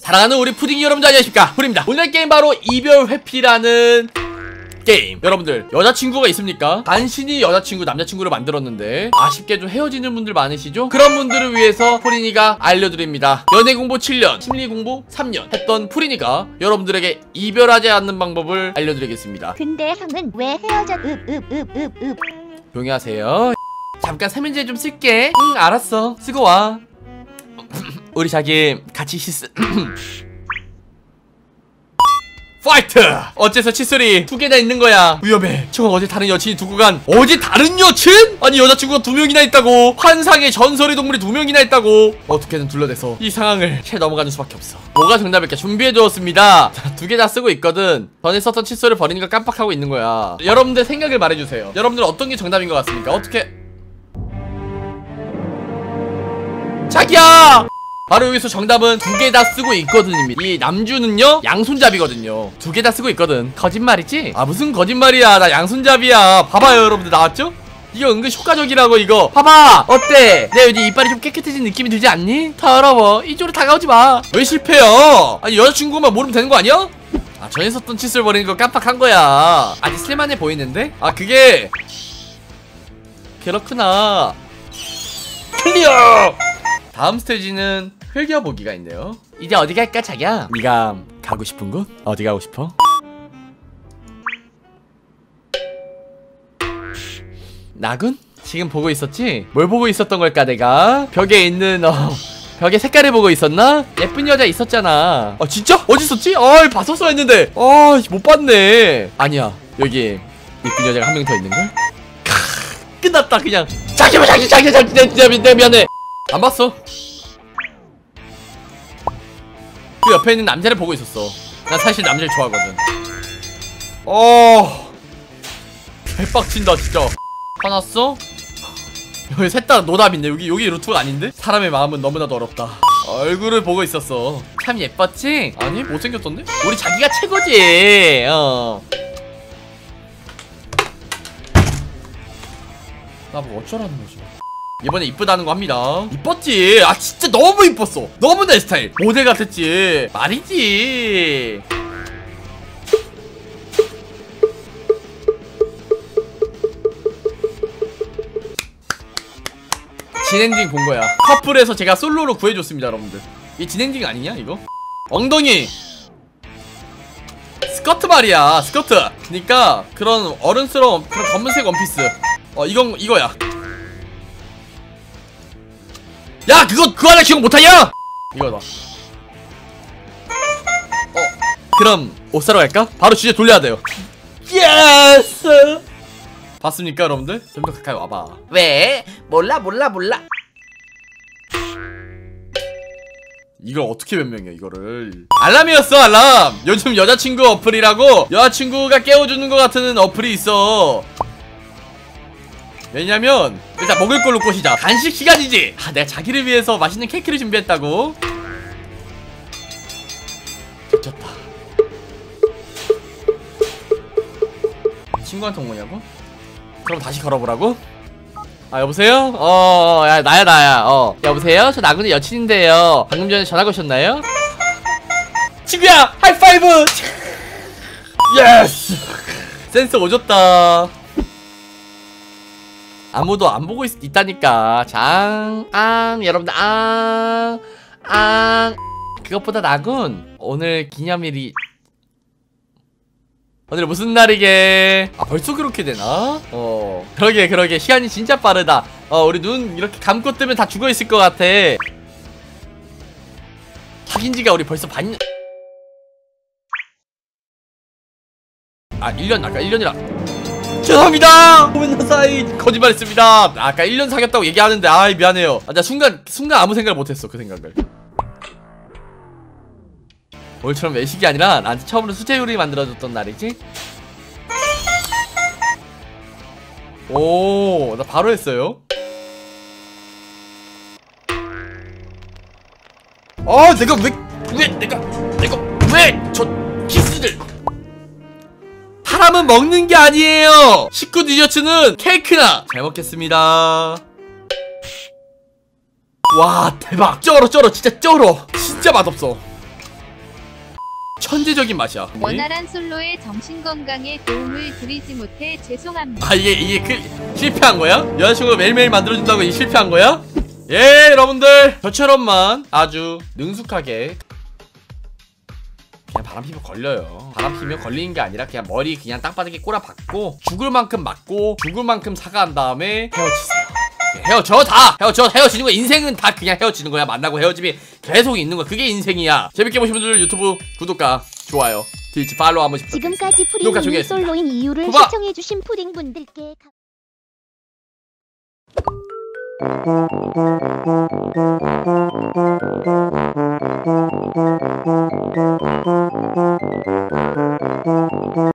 사랑하는 우리 푸딩이 여러분들 안녕하십니까, 푸딩입니다. 오늘 게임 바로 이별 회피라는 게임. 여러분들 여자친구가 있습니까? 간신히 여자친구 남자친구를 만들었는데 아쉽게 좀 헤어지는 분들 많으시죠? 그런 분들을 위해서 푸린이가 알려드립니다. 연애공부 7년 심리공부 3년 했던 푸린이가 여러분들에게 이별하지 않는 방법을 알려드리겠습니다. 근데 형은 왜 헤어져? 조용히 하세요. 잠깐 세면제 좀 쓸게. 응, 알았어. 쓰고 와. 우리 자기 같이 파이트! 어째서 칫솔이 2개나 있는 거야. 위험해. 저건 어제 다른 여친이 두고 간. 어제 다른 여친? 아니 여자친구가 2명이나 있다고. 환상의 전설의 동물이 2명이나 있다고. 어떻게든 둘러대서 이 상황을 채 넘어가는 수밖에 없어. 뭐가 정답일까 준비해두었습니다. 2개 다 쓰고 있거든. 전에 썼던 칫솔을 버리는 걸 깜빡하고 있는 거야. 여러분들 생각을 말해주세요. 여러분들 어떤 게 정답인 것 같습니까? 어떻게? 자기야! 바로 여기서 정답은 2개 다 쓰고 있거든입니다. 이 남주는요 양손잡이거든요. 2개 다 쓰고 있거든. 거짓말이지? 아 무슨 거짓말이야. 나 양손잡이야. 봐봐요 여러분들. 나왔죠? 이거 은근 효과적이라고. 이거 봐봐. 어때? 내 요즘 이빨이 좀 깨끗해진 느낌이 들지 않니? 더러워. 이쪽으로 다가오지 마. 왜 실패요? 아니 여자친구만 모르면 되는 거 아니야? 아 전에 썼던 칫솔 버리는 거 깜빡한 거야. 아직 쓸만해 보이는데? 아 그게 그렇구나. 클리어. 다음 스테이지는 흘겨보기가 있네요. 이제 어디 갈까 자기야? 네가 가고 싶은 곳? 어디 가고 싶어? 나군? 지금 보고 있었지? 뭘 보고 있었던 걸까 내가? 벽에 있는 벽에 색깔을 보고 있었나? 예쁜 여자 있었잖아. 아 진짜? 어디 있었지? 아 봤었어 했는데 못 봤네. 아니야 여기 예쁜 여자가 한 명 더 있는걸? 끝났다 그냥. 자기 미안해. 안 봤어. 그 옆에 있는 남자를 보고 있었어. 난 사실 남자를 좋아하거든. 개빡친다 진짜. 화났어? 여기 셋 다 노답인데 여기 루트가 아닌데? 사람의 마음은 너무나도 어렵다. 얼굴을 보고 있었어. 참 예뻤지? 아니 못생겼던데? 우리 자기가 최고지. 나뭐 어쩌라는 거지? 이번에 이쁘다는 거 합니다. 이뻤지? 아 진짜 너무 이뻤어. 너무 내 스타일. 모델 같았지. 말이지. 진엔딩 본 거야. 커플에서 제가 솔로로 구해줬습니다 여러분들. 이 진엔딩 아니냐 이거? 엉덩이 스커트 말이야. 스커트. 그니까 그런 어른스러운 그런 검은색 원피스. 이거야. 야 그거 하나 기억 못하냐? 이거다. 그럼 옷 사러 갈까? 바로 주제 돌려야 돼요. 예스. 봤습니까 여러분들? 좀 더 가까이 와봐. 왜? 몰라. 이걸 어떻게 변명해 이거를. 알람이었어 알람. 요즘 여자친구 어플이라고 여자친구가 깨워주는 것 같은 어플이 있어. 왜냐면 일단 먹을 걸로 꼬시자. 간식 시간이지. 내가 자기를 위해서 맛있는 케이크를 준비했다고. 미쳤다. 친구한테 온 거냐고? 그럼 다시 걸어보라고? 여보세요? 야 나야. 여보세요? 저 나군의 여친인데요. 방금 전에 전화 거셨나요? 친구야! 하이파이브! 예스! 센스 오졌다. 아무도 안 보고 있다니까. 여러분들 그것보다 나군 오늘 기념일이. 오늘 무슨 날이게? 벌써 그렇게 되나? 그러게 시간이 진짜 빠르다. 우리 눈 이렇게 감고 뜨면 다 죽어있을 것 같아. 사귄지가 우리 벌써 반년. 1년. 아까 1년이라 죄송합니다. 고민나사이 거짓말했습니다. 아까 1년 사귀었다고 얘기하는데 미안해요. 나 순간 아무 생각을 못했어. 그 생각을. 오늘처럼 외식이 아니라 나한테 처음으로 수제 요리 만들어줬던 날이지? 나 바로 했어요. 내가 왜 저 키스들. 사람은 먹는 게 아니에요. 식구 디저트는 케이크나. 잘 먹겠습니다. 와 대박. 쩔어 진짜 쩔어. 진짜 맛없어. 천재적인 맛이야. 원활한 솔로의 정신건강에 도움을 드리지 못해 죄송합니다. 아 이게 실패한 거야? 여자친구가 매일매일 만들어준다고 이 실패한 거야? 예 여러분들 저처럼만 아주 능숙하게 그냥 바람 피면 걸려요. 바람 피면 걸리는 게 아니라 그냥 머리 그냥 땅바닥에 꼬라박고 죽을 만큼 맞고 죽을 만큼 사과한 다음에 헤어지세요. 헤어져 다 헤어지는 거야. 인생은 다 그냥 헤어지는 거야. 만나고 헤어짐이 계속 있는 거야. 그게 인생이야. 재밌게 보신 분들 유튜브 구독과 좋아요 트위치 팔로우 한 번씩 지금까지 구독과 푸딩분이 중요했습니다. 솔로인 이유를 후바! 시청해주신 푸딩분들께